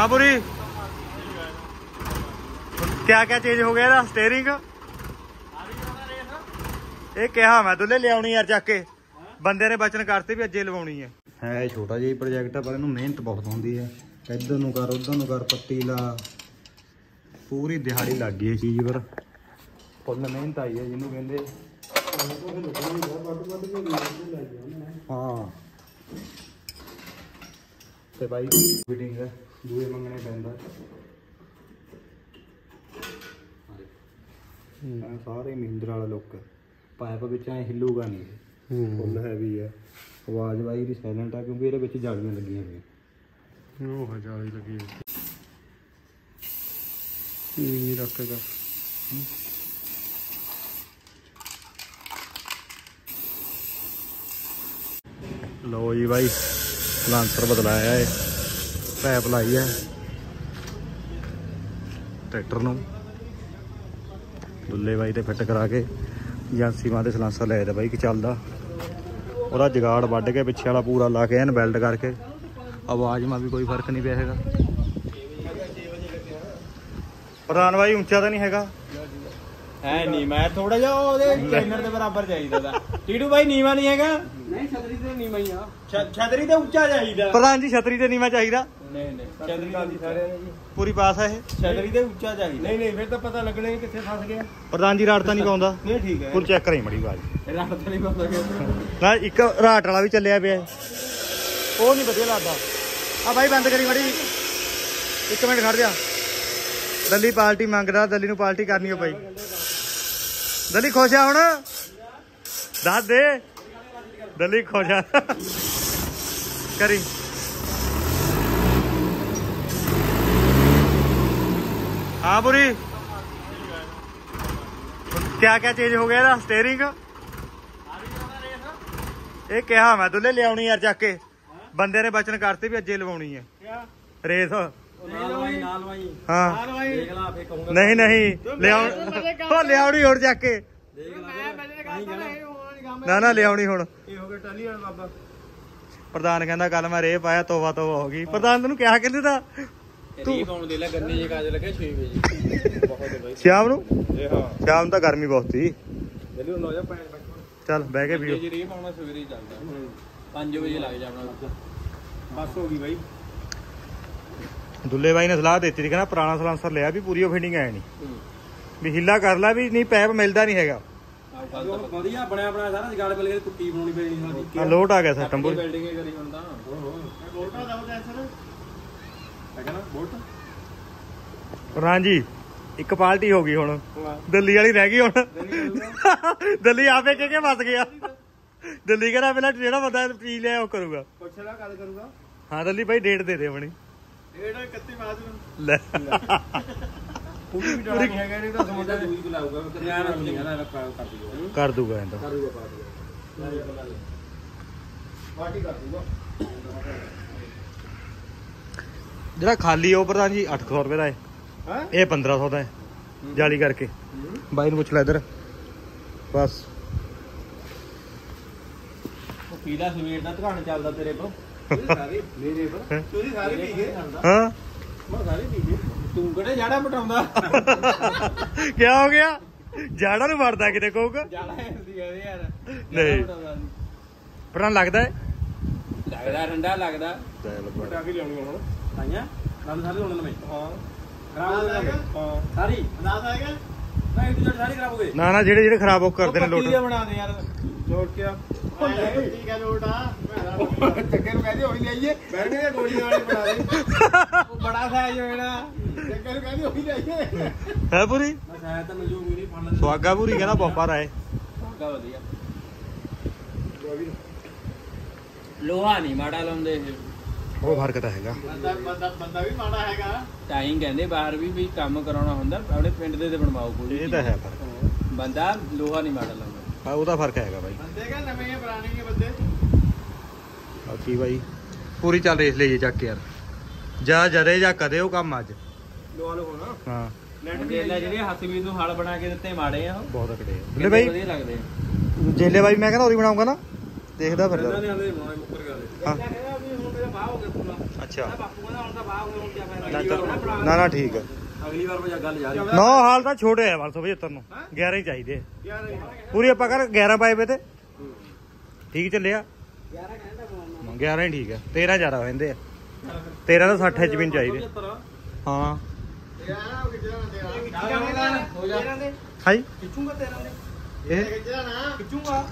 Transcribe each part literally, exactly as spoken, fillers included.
हाँ पूरी क्या क्या चेंज हो गया स्टेयरिंग ਇਹ ਕਿਹਾ ਮੈਂ ਦੁੱਲੇ ਲਿਆਉਣੀ ਯਾਰ ਚੱਕ ਕੇ ਬੰਦੇ ਨੇ ਬਚਨ ਕਰਤੇ ਵੀ ਅੱਜੇ ਲਵਾਉਣੀ ਹੈ ਹੈ ਛੋਟਾ ਜਿਹਾ ਪ੍ਰੋਜੈਕਟ ਆ ਪਰ ਇਹਨੂੰ ਮਿਹਨਤ ਬਹੁਤ ਹੁੰਦੀ ਹੈ ਇੱਧਰ ਨੂੰ ਕਰ ਉੱਧਰ ਨੂੰ ਕਰ ਪੱਤੀ ਲਾ ਪੂਰੀ ਦਿਹਾੜੀ ਲੱਗ ਗਈ ਇਹ ਚੀਜ਼ ਪਰ ਫੁੱਲ ਮਿਹਨਤ ਆਈ ਹੈ ਜਿਹਨੂੰ ਕਹਿੰਦੇ ਹਾਂ ਤੇ ਬਾਈ ਫਿਟਿੰਗ ਹੈ ਦੂਏ ਮੰਗਣੇ ਪੈਂਦਾ ਸਾਰੇ ਮਹਿੰਦਰ ਵਾਲਾ ਲੁੱਕ ਪਾਇਪ ਵਿੱਚ ਐ ਹਿੱਲੂਗਾ ਨਹੀਂ ਫੁੱਲ ਹੈਵੀ ਹੈ ਆਵਾਜ਼ ਵਾਈ ਦੀ ਸਾਇਲੈਂਟ ਆ ਕਿਉਂਕਿ ਇਹਦੇ ਵਿੱਚ ਜਾਲੀਆਂ ਲੱਗੀਆਂ ਹੋਈਆਂ ਉਹ ਜਾਲੀ ਲੱਗੀ ਨੀਵੀਂ ਰੱਖ ਕੇ ਲੋ ਜੀ ਬਾਈ ਲਾਂਸਰ ਬਦਲਾਇਆ ਹੈ ਪੈਪ ਲਾਈ ਹੈ ਟਰੈਕਟਰ ਨੂੰ ਦੁੱਲੇ ਬਾਈ ਤੇ ਫਿੱਟ ਕਰਾ ਕੇ ਏਜੰਸੀ ਮਾਂ ਦੇ ਸਲਾਂਸਰ ਲੈ ਦਾ ਬਾਈ ਕਿ ਚੱਲਦਾ ਉਹਦਾ ਜਗਾੜ ਵੱਢ ਕੇ ਪਿੱਛੇ ਵਾਲਾ ਪੂਰਾ ਲਾ ਕੇ ਐਨ ਬੈਲਟ ਕਰਕੇ ਆਵਾਜ਼ ਮਾ ਵੀ ਕੋਈ ਫਰਕ ਨਹੀਂ ਪਿਆ ਹੈਗਾ ਪ੍ਰਧਾਨ ਬਾਈ ਉੱਚਾ ਤਾਂ ਨਹੀਂ ਹੈਗਾ ਹੈ ਨਹੀਂ ਮੈਂ ਥੋੜਾ ਜਿਹਾ ਉਹਦੇ ਚੈਨਲ ਦੇ ਬਰਾਬਰ ਚਾਹੀਦਾ ਦਾ ਟੀਟੂ ਬਾਈ ਨੀਵਾ ਨਹੀਂ ਹੈਗਾ ਨਹੀਂ ਛਤਰੀ ਤੇ ਨੀਵਾ ਹੀ ਆ ਛਤਰੀ ਤੇ ਉੱਚਾ ਚਾਹੀਦਾ ਪ੍ਰਧਾਨ ਜੀ ਛਤਰੀ ਤੇ ਨੀਵਾ ਚਾਹੀਦਾ ਨਹੀਂ ਨਹੀਂ ਛਤਰੀ ਦੀ ਸਾਰਿਆਂ ਨੇ ਜੀ ਪੂਰੀ ਪਾਸ ਹੈ ਇਹ ਛਤਰੀ ਤੇ ਉੱਚਾ ਚਾਹੀਦਾ ਨਹੀਂ ਨਹੀਂ ਫਿਰ ਤਾਂ ਪਤਾ ਲੱਗਣਾ ਹੀ ਕਿੱਥੇ ਫਸ ਗਿਆ ਪ੍ਰਧਾਨ ਜੀ ਰਾੜ ਤਾਂ ਨਹੀਂ ਪਾਉਂਦਾ ਨਹੀਂ ਠੀਕ ਹੈ ਪੂਰੀ ਚੈੱਕ ਕਰਾਈ ਮੜੀ ਬਾਜ ਰਾੜ ਤਾਂ ਨਹੀਂ ਪਾਉਂਦਾ ਨਾ ਇੱਕ ਰਾਟ ਵਾਲਾ ਵੀ ਚੱਲਿਆ ਪਿਆ ਉਹ ਨਹੀਂ ਵਧੀਆ ਲੱਗਦਾ ਆ ਬਾਈ ਬੰਦ ਕਰੀ ਮੜੀ ਇੱਕ ਮਿੰਟ ਖੜ ਜਾ ਦੱਲੀ ਪਾਰਟੀ ਮੰਗਦਾ ਦੱਲੀ ਨੂੰ ਪਾਰਟੀ ਕਰਨੀ ਹੋ ਪਈ ਦੱਲੀ ਖੁਸ਼ ਆ ਹੁਣ ਦੱਸ ਦੇ ਦੱਲੀ ਖੁਸ਼ ਆ ਕਰੀ हाँ पूरी क्या क्या चेंज हो गया स्टेयरिंग ਇਹ ਕਿਹਾ ਮੈਂ ਦੁੱਲੇ ਲਿਆਉਣੀ ਯਾਰ ਚੱਕ ਕੇ ਬੰਦੇ ਨੇ ਬਚਨ ਕਰਤੇ ਵੀ ਅੱਜੇ ਲਵਾਉਣੀ ਹੈ ਰੇਸ ਹਾਂ ਨਹੀਂ ਨਹੀਂ ਲਿਆਉ ਲਿਆਉਣੀ ਹੁਣ ਚੱਕ ਕੇ ਨਾ ਨਾ ਲਿਆਉਣੀ ਹੁਣ ਪ੍ਰਧਾਨ ਕਹਿੰਦਾ ਕੱਲ ਮੈਂ ਰੇ ਪਾਇਆ ਤੋਬਾ ਤੋਬਾ ਹੋ ਗਈ ਪ੍ਰਧਾਨ ਤੈਨੂੰ ਕਿਹਾ ਕਹਿੰਦੇ ਤਾਂ ਰੀ ਪਾਉਣ ਦੇ ਲੈ ਗੰਨੇ ਜੇ ਕਾਜ ਲੱਗੇ ਛੇ ਵਜੇ ਬਹੁਤ ਬਾਈ ਸ਼ਾਮ ਨੂੰ ਇਹ ਹਾਂ ਸ਼ਾਮ ਤਾਂ ਗਰਮੀ ਬਹੁਤ ਸੀ ਜਲਦੀ ਹੁਣ ਆ ਜਾ ਪੈਣ ਚੱਲ ਬਹਿ ਕੇ ਪੀਓ ਜੇ ਰੀ ਪਾਉਣਾ ਸਵੇਰੇ ਹੀ ਚੱਲਦਾ ਪੰਜ ਵਜੇ ਲੱਗ ਜਾਣਾ ਬਸ ਹੋ ਗਈ ਬਾਈ ਦੁੱਲੇ ਬਾਈ ਨੇ ਸਲਾਹ ਦਿੱਤੀ ਸੀ ਕਹਿੰਦਾ ਪੁਰਾਣਾ ਸਲਾਂਸਰ ਲਿਆ ਵੀ ਪੂਰੀ ਫਿਟਿੰਗ ਆਇਆ ਨਹੀਂ ਵੀ ਹਿੱਲਾ ਕਰ ਲੈ ਵੀ ਨਹੀਂ ਪੈਪ ਮਿਲਦਾ ਨਹੀਂ ਹੈਗਾ ਵਧੀਆ ਬਣਿਆ ਬਣਾਇਆ ਸਾਰਾ ਜਗਾੜ ਮਿਲ ਗਿਆ ਕੁੱਟੀ ਬਣਾਉਣੀ ਪੈਣੀ ਸੀ ਲੋਟ ਆ ਗਿਆ ਸਿਸਟਮ ਪੂਰੀ ਬਿਲਡਿੰਗ ਹੀ ਕਰੀ ਹੁਣ ਤਾਂ ਵੋਲਟਾ ਦਾ ਟੈਂਸ਼ਨ ਹੈਗਾ ਨਾ ਵੋਲਟ ਪ੍ਰਧਾਨ ਜੀ ਇੱਕ ਪਾਰਟੀ ਹੋ ਗਈ ਹੁਣ ਦਿੱਲੀ ਵਾਲੀ ਰਹਿ ਗਈ ਹੁਣ ਦਿੱਲੀ ਆਪੇ ਕਹਿ ਕੇ ਫਸ ਗਿਆ ਦਿੱਲੀ ਕਹਿੰਦਾ ਪਹਿਲਾਂ ਜਿਹੜਾ ਬੰਦਾ ਪੀ ਲਿਆ ਉਹ ਕਰੂਗਾ ਪੁੱਛ ਲੈ ਕਦ ਕਰੂਗਾ ਹਾਂ ਦਿੱਲੀ ਭਾਈ ਡੇਟ ਦੇ ਦੇ ਆਪਣੀ ਡੇਟ ਇਕੱਤੀ ਮਾਰਚ ਨੂੰ ਲੈ ਪੂਰੀ ਵੀ ਡਾਲਾ ਨਹੀਂ ਹੈਗਾ ਨਹੀਂ ਤਾਂ ਸਮਝਦਾ ਦੂਜੀ ਬੁਲਾਊਗਾ ਧਿਆਨ ਨਾਲ ਨਹੀਂ ਨਾ ਕਰ ਦੂਗਾ ਕਰ ਦੂਗਾ ਇਹਦਾ ਕਰ ਦੂਗਾ ਪਾਰਟੀ ਕਰ ਦੂਗਾ ਜਿਹੜਾ ਖਾਲੀ ਉਹ ਪ੍ਰਧਾਨ ਜੀ ਅੱਠ ਸੌ ਰੁਪਏ ਦਾ ਹੈ ਇਹ ਪੰਦਰਾਂ ਸੌ ਦਾ ਹੈ ਜਾਲੀ ਕਰਕੇ ਬਾਈ ਨੂੰ ਪੁੱਛ ਲੈ ਇੱਧਰ ਬਸ ਉਹ ਪੀਲਾ ਸਵੇਰ ਦਾ ਧਾਨ ਚੱਲਦਾ ਤੇਰੇ ਕੋਲ ਸਾਰੇ ਮੇਰੇ ਕੋਲ ਤੁਸੀਂ ਸਾਰੇ ਪੀ ਗਏ ਹਾਂ ਮੈਂ ਸਾਰੇ ਪੀ ਗਏ ਤੂੰ ਕਿਹੜੇ ਜਾੜਾ ਮਟਾਉਂਦਾ ਕੀ ਹੋ ਗਿਆ ਜਾੜਾ ਨੂੰ ਵੜਦਾ ਕਿਤੇ ਕੋਕ ਜਾੜਾ ਹੁੰਦੀ ਹੈ ਯਾਰ ਨਹੀਂ ਪ੍ਰਧਾਨ ਲੱਗਦਾ ਹੈ ਲੱਗਦਾ ਠੰਡਾ ਲੱਗਦਾ ਮਟਾ ਕੇ ਲਿਆਉਣੀ ਹੁਣ ਆਈਆਂ ਨਾਲ ਸਾਰੇ ਹੋਣ ਲਵੇਂ ਹਾਂ ਖਰਾਬ ਹੋ ਗਿਆ ਹਾਂ ਸਾਰੀ ਅਨਾਸ ਆਏਗਾ ਮੈਂ ਇੱਕ ਜੜ ਸਾਰੀ ਖਰਾਬ ਹੋ ਗਈ ਨਾ ਨਾ ਜਿਹੜੇ ਜਿਹੜੇ ਖਰਾਬ ਹੋ ਕਰਦੇ ਨੇ ਲੋਟ ਬਣਾ ਦੇ ਯਾਰ ਲੋਟ ਕੇ ਠੀਕ ਹੈ ਲੋਟ ਆ ਚੱਕੇ ਨੂੰ ਕਹਿੰਦੇ ਹੋਈ ਲਿਆਈਏ ਬੈਠੇ ਦੇ ਗੋਲੀਆਂ ਵਾਲੇ ਬਣਾ ਦੇ ਉਹ ਬੜਾ ਸਾਈਜ਼ ਹੋਣਾ ਚੱਕੇ ਨੂੰ ਕਹਿੰਦੇ ਹੋਈ ਲਿਆਈਏ ਹੈ ਪੂਰੀ ਮੈਂ ਸਾਇਦ ਤਾਂ ਮਿਲੂ ਵੀ ਨਹੀਂ ਫੜਨ ਸਵਾਗਾ ਪੂਰੀ ਕਹਿੰਦਾ ਬਹੁਤ ਆਏ ਸਵਾਗਾ ਵਧੀਆ ਲੋਹਾ ਨਹੀਂ ਮਾੜਾ ਲਾਉਂਦੇ ਇਹ ਉਹ ਫਰਕ ਤਾਂ ਹੈਗਾ ਬੰਦਾ ਬੰਦਾ ਬੰਦਾ ਵੀ ਮਾੜਾ ਹੈਗਾ ਟਾਈਮ ਕਹਿੰਦੇ ਬਾਹਰ ਵੀ ਵੀ ਕੰਮ ਕਰਾਉਣਾ ਹੁੰਦਾ ਆਪਣੇ ਪਿੰਡ ਦੇ ਤੇ ਬਣਵਾਓ ਕੋਈ ਇਹ ਤਾਂ ਹੈ ਫਰਕ ਬੰਦਾ ਲੋਹਾ ਨਹੀਂ ਮਾੜਾ ਲਾਉਂਦਾ ਹਾਂ ਉਹਦਾ ਫਰਕ ਹੈਗਾ ਬਾਈ ਬੰਦੇ ਕਾ ਨਵੇਂ ਪੁਰਾਣੇ ਹੀ ਬੰਦੇ ਬਾਕੀ ਬਾਈ ਪੂਰੀ ਚੱਲ ਰੇਸ ਲਈਏ ਚੱਕ ਯਾਰ ਜਾ ਜਦੇ ਜਾਂ ਕਦੇ ਉਹ ਕੰਮ ਅੱਜ ਲੋਹਾ ਲੋ ਹੋਣਾ ਹਾਂ ਨੈਟ ਵੀ ਜਿਹੜੇ ਹੱਥਵੀਰ ਨੂੰ ਹਲ ਬਣਾ ਕੇ ਦਿੱਤੇ ਮਾੜੇ ਆ ਉਹ ਬਹੁਤ ਅਕੜੇ ਆ ਬੱਲੇ ਬਾਈ ਵਧੀਆ ਲੱਗਦੇ ਆ ਜੇਲੇ ਬਾਈ ਮੈਂ ਕਹਿੰਦਾ ਉਹਦੀ ਬਣਾਉਂਗਾ ਨਾ ਦੇਖਦਾ ਫਿਰ ਇਹਨਾਂ ਨੇ ਆਂਦੇ ਮਾਰੇ ਮੁੱਕਰ ਗਏ ਹਾਂ ਕਹਿੰਦਾ ਵੀ ਹੁਣ ਮੇਰਾ ਬਾਹ ਹੋ ਗਿਆ ਪੂਰਾ ਅੱਛਾ ਬਾਪੂ ਕਹਿੰਦਾ ਹੁਣ ਤਾਂ ਬਾਹ ਹੋ ਗਿਆ ਹੁਣ ਕੀ ਫਾਇਦਾ ਨਾ ਨਾ ਠੀਕ ਹੈ ਅਗਲੀ ਵਾਰ ਮੈਂ ਗੱਲ ਜਾ ਨੌ ਹਾਲ ਤਾਂ ਛੋਟੇ ਆ ਬਸ ਪਝੱਤਰ ਨੂੰ ਗਿਆਰਾਂ ਹੀ ਚਾਹੀਦੇ ਪੂਰੀ ਆਪਾਂ ਕਰ ਗਿਆਰਾਂ ਪਾਏ ਵੇ ਤੇ ਠੀਕ ਚੱਲਿਆ ਗਿਆਰਾਂ ਹੀ ਠੀਕ ਹੈ ਤੇਰਾਂ ਜ਼ਿਆਦਾ ਹੋ ਜਾਂਦੇ ਆ ਤੇਰਾਂ ਦਾ ਸੱਠ ਐਚ ਪੀ ਚਾਹੀਦੇ ਹਾਂ ਹਾਈ ਖਿੱਚੂਗਾ ਤੇਰਾਂ ਦੇ ਇਹ ਖਿੱਚਦਾ ਨਾ ਖਿੱਚੂਗਾ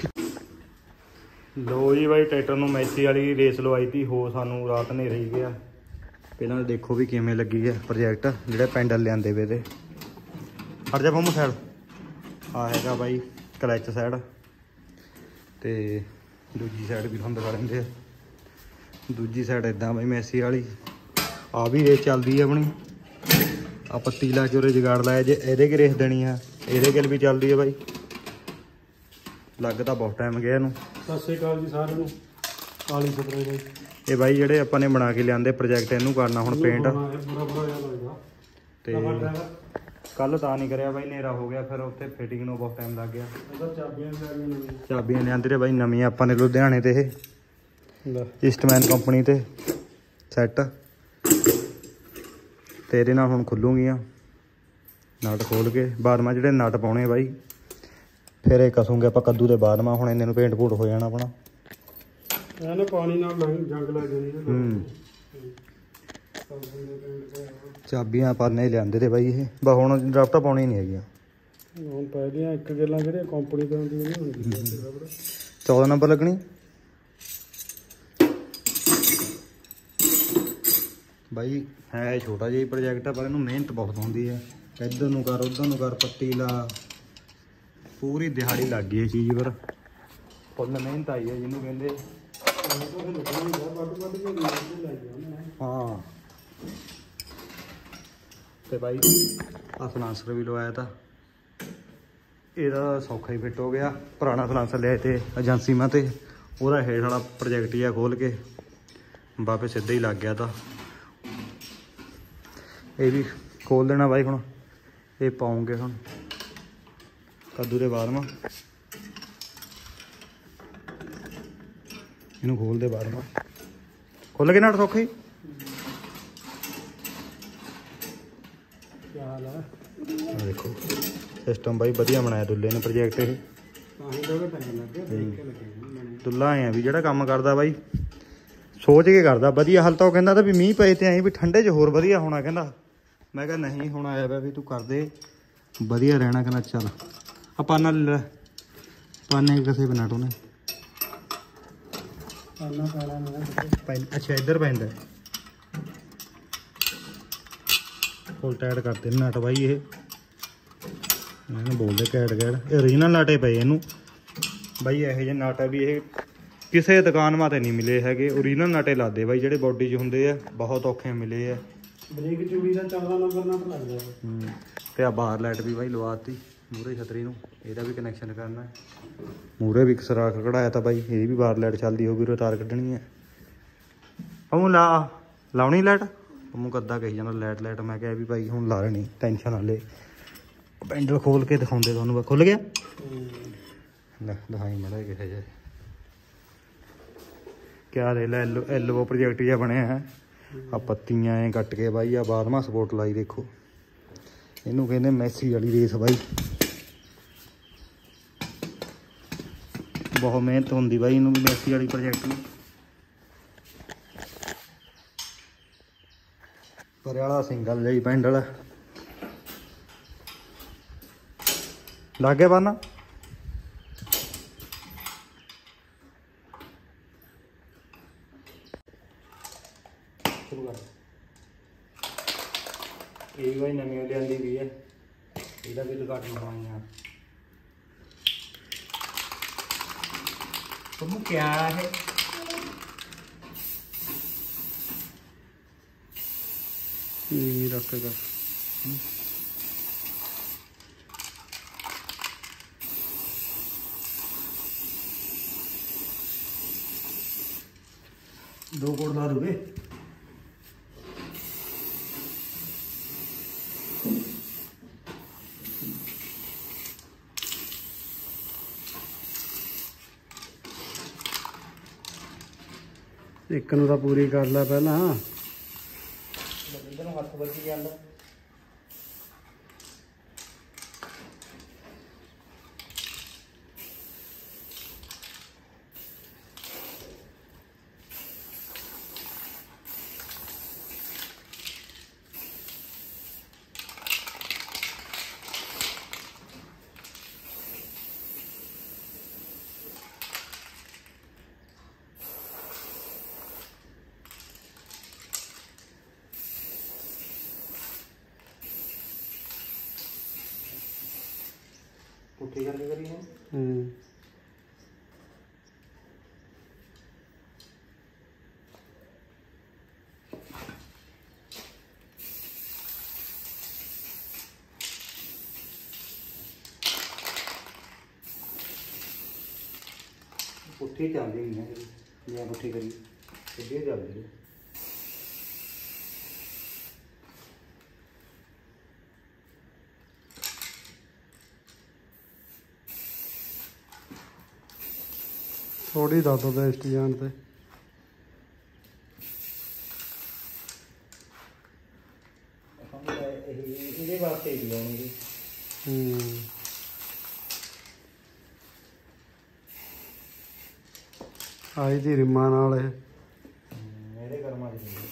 ਲੋ ਜੀ ਬਾਈ ਟਰੈਕਟਰ ਨੂੰ ਮੈਸੀ ਵਾਲੀ ਰੇਸ ਲਵਾਈ ਤੀ ਹੋ ਸਾਨੂੰ ਰਾਤ ਨੇ ਰਹੀ ਗਿਆ ਪਹਿਲਾਂ ਦੇਖੋ ਵੀ ਕਿਵੇਂ ਲੱਗੀ ਹੈ ਪ੍ਰੋਜੈਕਟ ਜਿਹੜੇ ਪੈਂਡਲ ਲਿਆਂਦੇ ਵੇ ਤੇ ਹਟ ਜਾ ਫੋਮ ਸਾਈਡ ਆ ਹੈਗਾ ਬਾਈ ਕਲਚ ਸਾਈਡ ਤੇ ਦੂਜੀ ਸਾਈਡ ਵੀ ਤੁਹਾਨੂੰ ਦਿਖਾ ਦਿੰਦੇ ਆ ਦੂਜੀ ਸਾਈਡ ਇਦਾਂ ਬਾਈ ਮੈਸੀ ਵਾਲੀ ਆ ਵੀ ਰੇਸ ਚੱਲਦੀ ਹੈ ਆਪਣੀ ਆ ਪੱਤੀ ਲਾ ਕੇ ਉਰੇ ਜਗਾੜ ਲਾਇਆ ਜੇ ਇਹਦੇ ਕਿ ਰੇਸ ਦੇਣੀ ਆ ਇਹਦੇ ਗਿਲ ਵੀ ਚੱਲਦੀ ਹੈ ਬਾਈ ਲੱਗ ਤਾਂ ਬਹੁਤ ਟਾਈਮ ਗਿਆ ਇਹਨੂੰ ਸਤਿ ਸ਼੍ਰੀ ਅਕਾਲ ਜੀ ਸਾਰਿਆਂ ਨੂੰ ਕਾਲੀ ਸਪਰੇ ਬਾਈ ਇਹ ਬਾਈ ਜਿਹੜੇ ਆਪਾਂ ਨੇ ਬਣਾ ਕੇ ਲਿਆਂਦੇ ਪ੍ਰੋਜੈਕਟ ਇਹਨੂੰ ਕਰਨਾ ਹੁਣ ਪੇਂਟ ਤੇ ਕੱਲ ਤਾਂ ਨਹੀਂ ਕਰਿਆ ਬਾਈ ਹਨੇਰਾ ਹੋ ਗਿਆ ਫਿਰ ਉੱਥੇ ਫਿਟਿੰਗ ਨੂੰ ਬਹੁਤ ਟਾਈਮ ਲੱਗ ਗਿਆ ਚਾਬੀਆਂ ਲਿਆਂਦੇ ਬਾਈ ਨਵੀਆਂ ਆਪਾਂ ਨੇ ਲੁਧਿਆਣੇ ਤੇ ਇਹ ਈਸਟਮੈਨ ਕੰਪਨੀ ਤੇ ਸੈੱਟ ਤੇ ਇਹਦੇ ਨਾਲ ਹੁਣ ਖੁੱਲੂਗੀਆਂ ਨਟ ਖੋਲ ਕੇ ਬਾਰਮਾ ਜਿਹੜੇ ਨਟ ਪਾਉਣੇ ਬਾਈ ਫਿਰ ਇਹ ਕਸੂਗੇ ਆਪਾਂ ਕੱਦੂ ਦੇ ਬਾਰਮਾ ਹੁਣ ਇਹਨਾਂ ਨੂੰ ਪੇਂਟ ਪੂਟ ਹੋ ਜਾਣਾ ਆਪਣਾ ਇਹਨੇ ਪਾਣੀ ਨਾਲ ਜੰਗ ਲੱਗ ਜਾਣੀ ਹੂੰ ਚਾਬੀਆਂ ਪਰਨੇ ਲਿਆਂਦੇ ਤੇ ਬਾਈ ਇਹ ਬਾ ਹੁਣ ਡਰਾਫਟਾਂ ਪਾਉਣੀ ਨਹੀਂ ਹੈਗੀਆਂ ਹੁਣ ਪਹਿਲੀਆਂ ਇੱਕ ਗੱਲਾਂ ਜਿਹੜੀਆਂ ਕੰਪਨੀ ਤੋਂ ਹੁੰਦੀਆਂ ਨਹੀਂ ਹੁੰਦੀਆਂ ਚੌਦਾਂ ਨੰਬਰ ਲੱਗਣੀ ਬਾਈ ਹੈ ਛੋਟਾ ਜਿਹਾ ਪ੍ਰੋਜੈਕਟ ਆ ਪਰ ਇਹਨੂੰ ਮਿਹਨਤ ਬਹੁਤ ਹੁੰਦੀ ਹੈ ਇੱਧਰ ਨੂੰ ਕਰ ਉੱਧਰ ਨੂੰ ਕਰ ਪੱਤੀ ਲਾ ਪੂਰੀ ਦਿਹਾੜੀ ਲੱਗ ਗਈ ਇਹ ਚੀਜ਼ ਪਰ ਫੁੱਲ ਮਿਹਨਤ ਆਈ ਹੈ ਜਿਹਨੂੰ ਕਹਿੰਦੇ ਹਾਂ ਤੇ ਬਾਈ ਆ ਸਲਾਂਸਰ ਵੀ ਲਵਾਇਆ ਤਾਂ ਇਹਦਾ ਸੌਖਾ ਹੀ ਫਿੱਟ ਹੋ ਗਿਆ ਪੁਰਾਣਾ ਸਲਾਂਸਰ ਲਿਆ ਤੇ ਏਜੰਸੀ ਮਾ ਤੇ ਉਹਦਾ ਹੇਠ ਵਾਲਾ ਪ੍ਰੋਜੈਕਟ ਜਿਹਾ ਖੋਲ ਕੇ ਵਾਪਸ ਸਿੱਧਾ ਹੀ ਲੱਗ ਗਿਆ ਤਾਂ ਇਹ ਵੀ ਖੋਲ ਦੇਣਾ ਬਾਈ ਹੁਣ ਇਹ ਪਾਉਂਗੇ ਹੁਣ ਕੱਦੂ ਦੇ ਬਾਅਦ ਮਾ ਇਹਨੂੰ ਖੋਲ ਦੇ ਬਾਅਦ ਮਾ ਖੁੱਲ ਕੇ ਨਟ ਸੌਖਾ ਹੀ ਦੇਖੋ ਸਿਸਟਮ ਬਾਈ ਵਧੀਆ ਬਣਾਇਆ ਦੁੱਲੇ ਨੇ ਪ੍ਰੋਜੈਕਟ ਇਹ ਦੁੱਲਾ ਆਏ ਆ ਵੀ ਜਿਹੜਾ ਕੰਮ ਕਰਦਾ ਬਾਈ ਸੋਚ ਕੇ ਕਰਦਾ ਵਧੀਆ। ਹਾਲ ਤਾਂ ਉਹ ਕਹਿੰਦਾ ਤਾਂ ਵੀ ਮੀਂਹ ਪਏ ਤੇ ਆਈ ਵੀ ਠੰਡੇ 'ਚ ਹੋਰ ਵਧੀਆ ਹੋਣਾ ਕਹਿੰਦਾ। ਮੈਂ ਕਿਹਾ ਨਹੀਂ ਹੁਣ ਆਇਆ ਵਾ ਵੀ ਤੂੰ ਕਰਦੇ ਵਧੀਆ ਰਹਿਣਾ ਕਹਿੰਦਾ ਚੱਲ ਆ ਪਾਨਾ ਲੈ ਲੈ ਪਾਨੇ ਕਿਸੇ ਬਣਾ ਟੋਨੇ ਪਾਨਾ ਪਾਣਾ ਨਾ ਅੱਛਾ ਇੱਧਰ ਪੈਂਦਾ ਫੁੱਲ ਟਾਈਟ ਕਰਦੇ ਨਟ ਬਾਈ ਇਹ ਇਹਨੂੰ ਬੋਲਦੇ ਕੈਟ ਕੈਟ ਇਹ ਰੀਜਨਲ ਨਾਟੇ ਪਏ ਇਹਨੂੰ ਬਾਈ ਇਹੋ ਜਿਹੇ ਨਟ ਆ ਵੀ ਇਹ ਕਿਸੇ ਦੁਕਾਨ ਮਾ ਤੇ ਨਹੀਂ ਮਿਲੇ ਹੈਗੇ ਓਰੀਜਨਲ ਨਾਟੇ ਲਾਦੇ ਬਾਈ ਜਿਹੜੇ ਬੋਡੀ 'ਚ ਹੁੰਦੇ ਆ ਬਹੁਤ ਔਖੇ ਮਿਲੇ ਆ। ਬ੍ਰੇਕ ਚੂੜੀ ਦਾ ਚੌਦਾਂ ਨੰਬਰ ਨਟ ਲੱਗ ਗਿਆ ਹੂੰ ਤੇ ਆ ਬਾਹਰ ਲਾਈਟ ਵੀ ਬਾਈ ਲਵਾਤੀ ਮੂਹਰੇ ਛਤਰੀ ਨੂੰ ਇਹਦਾ ਵੀ ਕਨੈਕਸ਼ਨ ਕਰਨਾ ਮੂਹਰੇ ਵੀ ਸਰਾਖ ਕਢਾਇਆ ਤਾਂ ਬਾਈ ਇਹਦੀ ਵੀ ਬਾਹਰ ਲਾਈਟ ਚੱਲਦੀ ਹੋਊਗੀ ਉਹ ਤਾਰ ਕੱਢਣੀ ਹੈ। ਉਹ ਲਾ ਲਾਉਣੀ ਲਾਈਟ ਉਹਨੂੰ ਕੱਦਾ ਕਹੀ ਜਾਂਦਾ ਲਾਈਟ ਲਾਈਟ ਮੈਂ ਕਿਹਾ ਵੀ ਭਾਈ ਹੁਣ ਲਾ ਲੈਣੀ ਟੈਨਸ਼ਨ ਨਾ ਲੈ ਪੈਂਡਲ ਖੋਲ ਕੇ ਦਿਖਾਉਂਦੇ ਤੁਹਾਨੂੰ ਖੁੱਲ ਗਿਆ ਲੈ ਦਿਖਾਈ ਮੜਾ ਕਿਸੇ ਜੇ ਕਿਆ ਦੇ ਲੈ ਐਲ ਐਲਵੋ ਪ੍ਰੋਜੈਕਟ ਜਿਹਾ ਬਣਿਆ ਹੈ ਆ ਪੱਤੀਆਂ ਐ ਕੱਟ ਕੇ ਬਾਈ ਆ ਬਾਰਵਾਂ ਸਪੋਰਟ ਲਾਈ ਦੇਖੋ ਇਹਨੂੰ ਕਹਿੰਦੇ ਮੈਸੀ ਵਾਲੀ ਰੇਸ ਬਾਈ ਬਹੁਤ ਮਿਹਨਤ ਹੁੰਦੀ ਬਾਈ ਇਹਨੂੰ ਵੀ ਮੈਸੀ ਵਾਲੀ ਪ੍ਰੋਜੈਕਟ ਨੂੰ ਪਰੇ ਵਾਲਾ ਸਿੰਗਲ ਜਿਹੀ ਪੈਂਡਲ ਲਾਗੇ ਬਾਨਾ ਇਹ ਵੀ ਨਵੀਂ ਲਿਆਂਦੀ ਵੀ ਹੈ ਇਹਦਾ ਵੀ ਉਦਘਾਟਨ ਕਰਵਾਉਣਾ ਤੁਹਾਨੂੰ ਕੀ ਹੈ ये रखेगा दो कोड ला दोगे ਇੱਕ ਨੂੰ ਤਾਂ ਪੂਰੀ ਕਰ ਲੈ ਪਹਿਲਾਂ। ਇਧਰ ਨੂੰ ਹੱਥ ਵੱਜੀ ਜਾਂਦਾ। ਪੁੱਠੀ ਕਰਕੇ ਕਰੀ ਹੈ। ਹੂੰ ਪੁੱਠੀ ਚੱਲਦੀ ਨਹੀਂ ਹੈ ਜਾਂ ਪੁੱਠੀ ਕਰੀ ਸਿੱਧੀ ਚੱਲਦੀ ਹੈ। ਥੋੜੀ ਦੱਸ ਦੋ ਬੈਸਟ ਜਾਣ ਤੇ। ਇਹਦੇ ਵਾਸਤੇ ਹੀ ਲਾਉਣੀ। ਹੂੰ ਆਈ ਦੀ ਰਿਮਾਂ ਨਾਲ ਇਹ ਮੇਰੇ ਕਰਮਾਂ ਚ ਨਹੀਂ।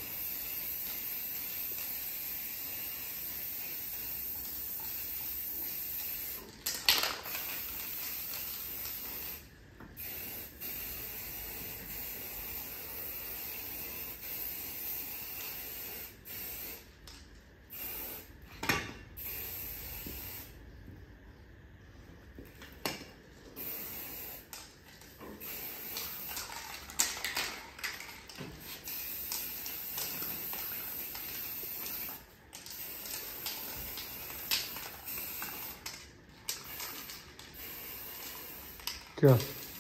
क्या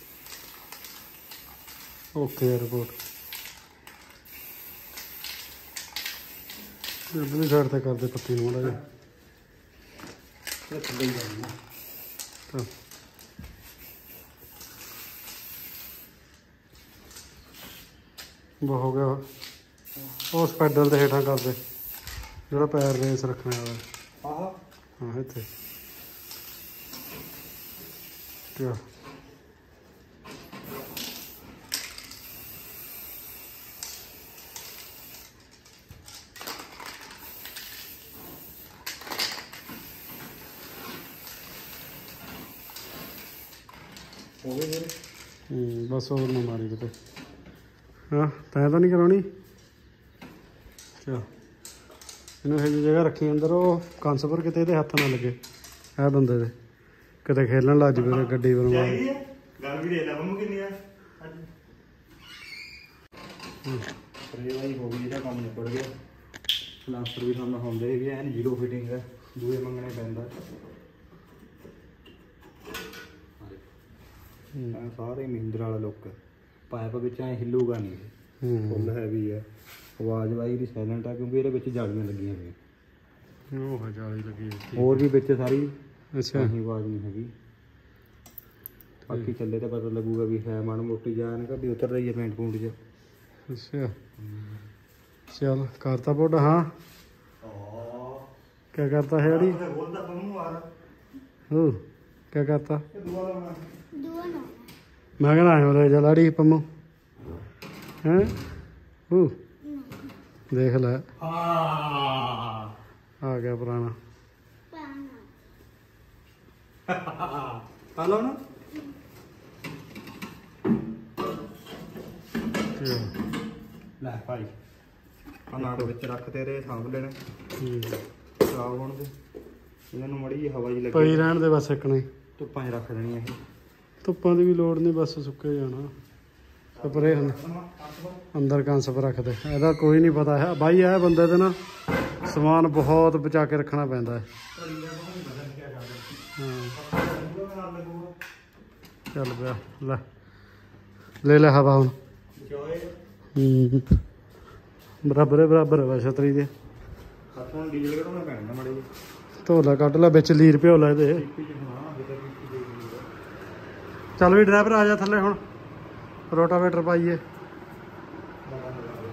ओके रिपोर्ट इधरली साइड तक कर दे पत्ती नू माड़ा जिहा। वो हो गया उस पैडल के हेठां कर दे जो पैर रेस रखने वाला। हाँ इत्थे क्या हम्म बस और ना मारी किते। हाँ तैं तो नहीं करानी क्या इन्हें सही जगह रखी अंदर वो कंस पर किते इहदे हत्थ ना लगे है बंदे दे किते खेलन लग जाए गड्डी पर मार। गल भी दे ला मम्मी किन्नी आ स्प्रे वाली हो गई जेड़ा काम निपट गया। प्लास्टर भी सामने होंदे भी एन जीरो फिटिंग है दूए मंगने पैंदा। सारे महिंद्रा वाला लुक पाइप बिच ऐ हिलूगा नहीं फुल हैवी है। आवाज वाई भी साइलेंट है क्योंकि ये बिच जालियां लगी हुई ओह जाली लगी और भी बिच सारी। अच्छा आवाज नहीं हैगी बाकी चले तो पता लगूगा भी है माड़ मोटी जान का भी उतर रही है पेंट पूंट च। अच्छा चल करता पुट। हाँ क्या करता है अड़ी ओ क्या करता मैं कहना है बोले चल अड़ी पम्मू हैं ओ देख ले आ गया पुराना हेलो ना ਲੈ ਭਾਈ ਆ ਨਾੜ ਵਿੱਚ ਰੱਖ ਤੇਰੇ ਸਾਂਭ ਲੈਣੇ ਖਰਾਬ ਹੋਣ ਦੇ ਇਹਨਾਂ ਨੂੰ ਮੜੀ ਜਿਹੀ ਹਵਾ ਜੀ ਲੱਗੇ ਪਈ ਰਹਿਣ ਦੇ ਬਸ ਇੱਕ ਨਹੀਂ ਧੁੱਪਾਂ 'ਚ ਰੱਖ ਦੇਣੀ ਇਹ। ਧੁੱਪਾਂ ਦੀ ਵੀ ਲੋੜ ਨਹੀਂ ਬਸ ਸੁੱਕੇ ਜਾਣਾ ਸਪਰੇ ਅੰਦਰ ਕੰਸ ਪਰ ਰੱਖ ਦੇ। ਇਹਦਾ ਕੋਈ ਨਹੀਂ ਪਤਾ ਹੈ ਬਾਈ ਇਹ ਬੰਦੇ ਤੇ ਨਾ ਸਮਾਨ ਬਹੁਤ ਬਚਾ ਕੇ ਰੱਖਣਾ ਪੈਂਦਾ ਹੈ। ਹਾਂ ਚੱਲ ਪਿਆ ਲੈ ਲੈ ਲੈ ਹਵਾ ਹੁਣ ਹੂੰ ਬਰਾਬਰ ਬਰਾਬਰ ਹੈ ਛਤਰੀ ਦੇ। ਡੀਜ਼ਲ ਕਢਾਉਣਾ ਪੈਣਾ ਮਾੜੇ ਜਿਹੇ ਧੋਲਾ ਕੱਢ ਲੈ ਵਿੱਚ ਲੀਰ ਭਿਓ ਲੈ ਇਹਦੇ। ਚੱਲ ਵੀ ਡਰਾਈਵਰ ਆ ਜਾ ਥੱਲੇ ਹੁਣ ਰੋਟਾਵੇਟਰ ਪਾਈਏ। ਬੰਦ ਕਰ